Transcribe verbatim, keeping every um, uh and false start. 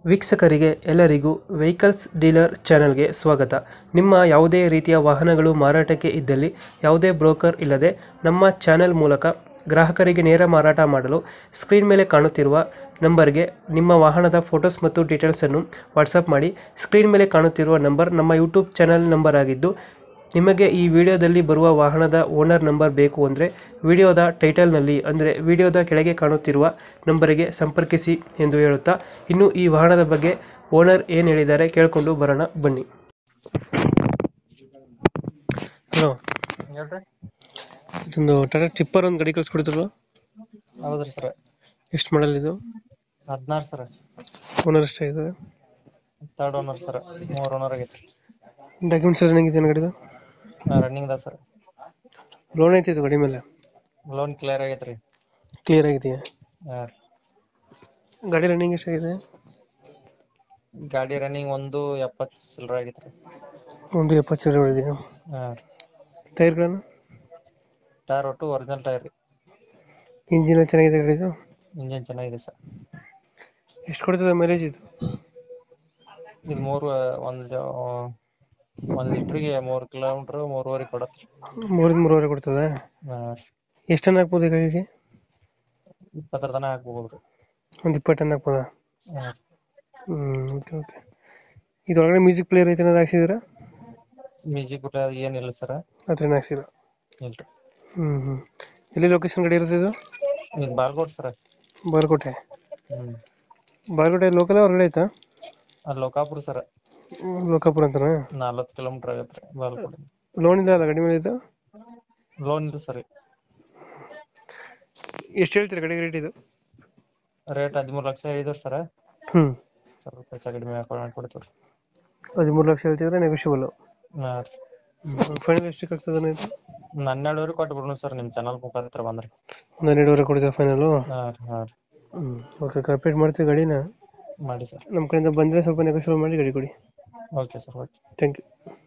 ವೀಕ್ಷಕರಿಗೆ ಎಲ್ಲರಿಗೂ vehicles dealer ಚಾನೆಲ್ಗೆ ಸ್ವಾಗತ. ನಿಮ್ಮ ಯಾವುದೇ ರೀತಿಯ ವಾಹನಗಳು ಮಾರಾಟಕ್ಕೆ ಇದ್ದಲ್ಲಿ ಯಾವುದೇ ಬ್ರೋಕರ್ ಇಲ್ಲದೆ ನಮ್ಮ ಚಾನೆಲ್ ಮೂಲಕ ಗ್ರಾಹಕರಿಗೆ ನೇರ ಮಾರಾಟ ಮಾಡಲು ಸ್ಕ್ರೀನ್ ಮೇಲೆ ಕಾಣುತ್ತಿರುವ ನಂಬರ್ಗೆ ನಿಮ್ಮ ವಾಹನದ ಫೋಟೋಸ್ ಮತ್ತು ಡೀಟೇಲ್ಸನ್ನು ವಾಟ್ಸಪ್ ಮಾಡಿ. ಸ್ಕ್ರೀನ್ ಮೇಲೆ ಕಾಣುತ್ತಿರುವ ನಂಬರ್ ನಮ್ಮ ಯೂಟ್ಯೂಬ್ ಚಾನೆಲ್ ನಂಬರ್ ಆಗಿದ್ದು, ನಿಮಗೆ ಈ ವಿಡಿಯೋದಲ್ಲಿ ಬರುವ ವಾಹನದ ಓನರ್ ನಂಬರ್ ಬೇಕು ಅಂದರೆ ವಿಡಿಯೋದ ಟೈಟಲ್ನಲ್ಲಿ ಅಂದರೆ ವಿಡಿಯೋದ ಕೆಳಗೆ ಕಾಣುತ್ತಿರುವ ನಂಬರಿಗೆ ಸಂಪರ್ಕಿಸಿ ಎಂದು ಹೇಳುತ್ತಾ, ಇನ್ನು ಈ ವಾಹನದ ಬಗ್ಗೆ ಓನರ್ ಏನು ಹೇಳಿದ್ದಾರೆ ಕೇಳಿಕೊಂಡು ಬರೋಣ ಬನ್ನಿ. ಹಲೋ, ಹೇಳ್ರಿ. ಇದೊಂದು ಟಾಟಾ ಟಿಪ್ಪರ್ ಒಂದು ಗಾಡಿ ಕಳಿಸ್ಕೊಡ್ತಿರಲ್ಲ, ಹೌದ್ರಿ ಸರ್. ಎಷ್ಟು ಮಾಡಲ್ ಇದು? ಹದಿನಾರು ಸರ್. ಓನರ್ ಎಷ್ಟಾಗಿದೆ? Third owner sir. ಮೂರ್ ಓನರ್ ಆಗೈತ್ರಿ. ಡಾಕ್ಯುಮೆಂಟ್ಸ್ ರನ್ನಿಂಗ್ ಇದೆ ಗಾಡಿದು? ರನ್ನಿಂಗ್ ಅದ ಸರ್. ಲೋನ್ ಐತಿ ಇದು ಗಾಡಿ ಮೇಲೆ? ಲೋನ್ ಕ್ಲಿಯರ್ ಆಗೈತ್ರಿ. ಕ್ಲಿಯರ್ ಆಗಿದೆಯಾ? ಹಾ. ಗಾಡಿ ರನ್ನಿಂಗ್ ಎಷ್ಟಾಗಿದೆ? ಗಾಡಿ ರನ್ನಿಂಗ್ ಒಂದು ಎಪ್ಪತ್ತು ಚಿಲ್ಲರ ಆಗೈತ್ರಿ. ಒಂದು ಎಪ್ಪತ್ತು ಸಾವಿರ ಹೊಡಿದೆಯಾ? ಹಾ. ಟೈರ್ಗಳನ್ನು? ಟೈರ್ ಒಟ್ಟು ಒರಿಜಿನಲ್ ಟೈರ್ ರೀ. ಇಂಜಿನ್ ಚೆನ್ನಾಗಿದೆ ಗಾಡಿದು? ಇಂಜಿನ್ ಚೆನ್ನಾಗಿದೆ ಸರ್. ಎಷ್ಟು ಕೊಡ್ತದೆ ಮೈಲೇಜ್ ಇದು? ಇದು ಮೂರು ಒಂದು ಒಂದ್ ಲೀಟ್ರಿಗೆ ಮೂರು ಕಿಲೋಮೀಟರ್ ಮೂರುವರೆ ಕೊಡತ್ರಿ. ಮೂರಿಂದ ಮೂರುವರೆ ಕೊಡ್ತದೆ? ಹಾ. ಎಷ್ಟು ಟನ್ ಹಾಕ್ಬೋದು ಗಾಡಿಗೆ? ಇಪ್ಪತ್ತರ ತನಕ ಹಾಕ್ಬೋದ್ರಿ. ಒಂದು ಇಪ್ಪತ್ತು ಟನ್ ಹಾಕ್ಬೋದಾ? ಹಾ. Hmm, okay okay. ಇದೊಳಗಡೆ ಮ್ಯೂಸಿಕ್ ಪ್ಲೇಯರ್ ಐತೆ ಏನಾದ್ರು ಹಾಕ್ಸಿದ್ದೀರಾ? ಮ್ಯೂಸಿಕ್ ಬಿಟ್ಟ ಏನಿಲ್ಲ ಸರ್. ಹತ್ರ ಹಾಕ್ಸಿಲ್ಲ? ಇಲ್ರಿ. ಹ್ಮ್ ಹ್ಮ್. ಎಲ್ಲಿ ಲೊಕೇಶನ್ ಗಾಡಿ ಇರುತ್ತೆ ಇದು? ಇದು Balkot sir. Bagalkote? Hmm. Bagalkote local ಹೊರಗಡೆ ಆಯ್ತಾ? ಅದು ಲೋಕಾಪುರ ಸರ್. ಲೋಕಾಪುರ ಅಂತನಾ? ನಲ್ವತ್ತು ಕಿಲೋಮೀಟರ್ ಆಗತ್ರಿ ಬಾಲ್ಕೋಟ್. ಲೋನ್ ಇಲ್ಲ ಅಲ್ಲ ಗಾಡಿ ಮೇಲೆ ಇದು? ಲೋನ್ ಇಲ್ಲ ಸರ್. ಎಷ್ಟು ಹೇಳ್ತೀರಿ ಗಾಡಿ ರೇಟ್ ಇದು? ರೇಟ್ ಹದಿಮೂರು ಲಕ್ಷ ಹೇಳಿದ್ರು ಸರ್. ಹ್ಮ್. ಸ್ವಲ್ಪ ಹೆಚ್ಚು ಕಡಿಮೆ ಹಾಕೊಂಡು ಕೊಡ್ತೀವಿ. ಹದಿಮೂರು ಲಕ್ಷ ಹೇಳ್ತಿದ್ರೆ ನೆಗೋಷಿಯಬಲ್? ಹಾ. ಫೈನಲ್ ಎಷ್ಟಕ್ಕೆ ಆಗ್ತದೆ ಇದು? ಹನ್ನೆರಡುವರೆ ಕೊಟ್ಟು ಬಿಡೋಣ ಸರ್, ನಿಮ್ಮ ಚಾನಲ್ ಮುಖಾಂತರ ಬಂದ್ರೆ. ಒಂದು ಹನ್ನೆರಡುವರೆ ಕೊಡ್ತೀರಾ ಫೈನಲು? ಹಾ ಹಾ. Hmm, okay. ಕಂಪ್ಲೀಟ್ ಮಾಡ್ತೀವಿ ಗಾಡಿನ. ಮಾಡಿ ಸರ್. ನಮ್ಮ ಕಡೆಯಿಂದ ಬಂದರೆ ಸ್ವಲ್ಪ ನೆಗೋಷಿಯಬಲ್ ಮಾಡಿ ಗಾಡಿ ಕೊಡಿ. Okay sir. Okay. Thank you.